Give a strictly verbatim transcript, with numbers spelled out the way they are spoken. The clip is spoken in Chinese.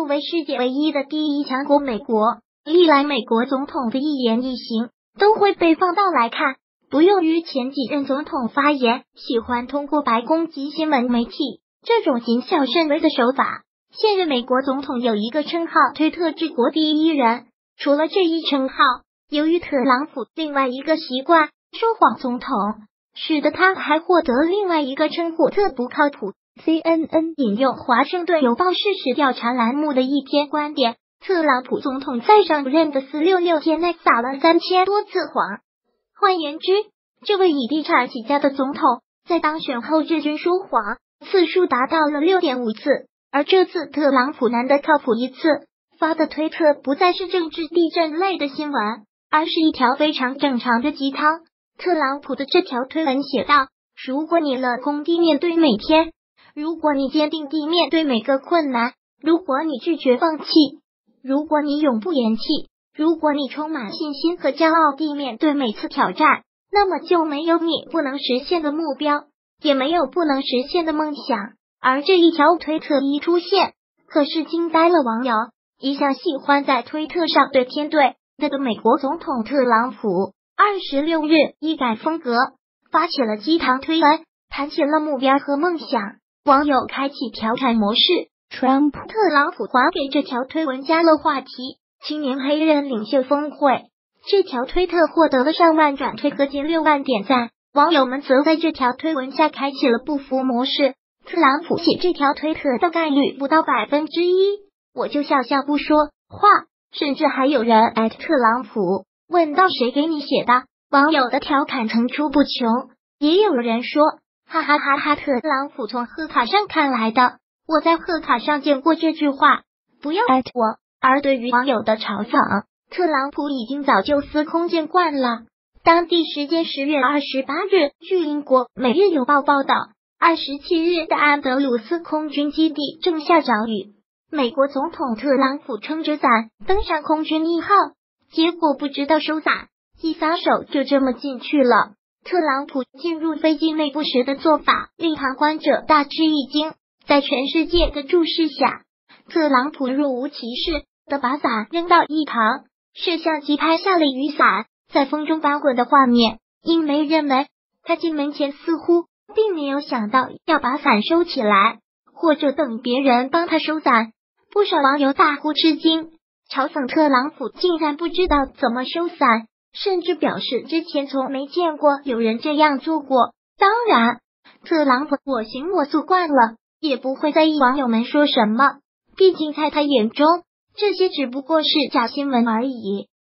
作为世界唯一的第一强国美国，历来美国总统的一言一行都会被放大来看。不用于前几任总统发言，喜欢通过白宫及新闻媒体这种谨小慎微的手法。现任美国总统有一个称号，推特治国第一人。除了这一称号，由于特朗普另外一个习惯说谎总统，使得他还获得另外一个称呼特不靠谱。C N N 引用华盛顿邮报事实调查栏目的一篇观点，特朗普总统在上任的四六六天内撒了三千多次谎。换言之，这位以地产起家的总统在当选后日均说谎次数达到了 六点五次，而这次特朗普难得靠谱一次，发的推特不再是政治地震类的新闻，而是一条非常正常的鸡汤。特朗普的这条推文写道：如果你乐观地面对每天，如果你坚定地面对每个困难，如果你拒绝放弃，如果你永不言弃，如果你充满信心和骄傲地面对每次挑战，那么就没有你不能实现的目标，也没有不能实现的梦想。而这一条推特一出现，可是惊呆了网友。一向喜欢在推特上对天对地的美国总统特朗普，二十六日一改风格，发起了鸡汤推文，谈起了目标和梦想。网友开启调侃模式 ，Trump 特朗普还给这条推文加了话题：青年黑人领袖峰会。这条推特获得了上万转推和近六万点赞，网友们则在这条推文下开启了不服模式。特朗普写这条推特的概率不到百分之一，我就笑笑不说话。甚至还有人艾特特朗普，问到谁给你写的？网友的调侃层出不穷，也有人说哈哈哈哈，特朗普从贺卡上看来的，我在贺卡上见过这句话，不要艾特我。而对于网友的嘲讽，特朗普已经早就司空见惯了。当地时间十月二十八日，据英国《每日邮报》报道，二十七日的安德鲁斯空军基地正下着雨，美国总统特朗普撑着伞登上空军一号，结果不知道收伞，一撒手就这么进去了。特朗普进入飞机内部时的做法令旁观者大吃一惊，在全世界的注视下，特朗普若无其事的把伞扔到一旁，摄像机拍下了雨伞在风中翻滚的画面。英媒认为他进门前似乎并没有想到要把伞收起来，或者等别人帮他收伞。不少网友大呼吃惊，嘲讽特朗普竟然不知道怎么收伞，甚至表示之前从没见过有人这样做过。当然，特朗普我行我素惯了，也不会在意网友们说什么，毕竟在他眼中，这些只不过是假新闻而已。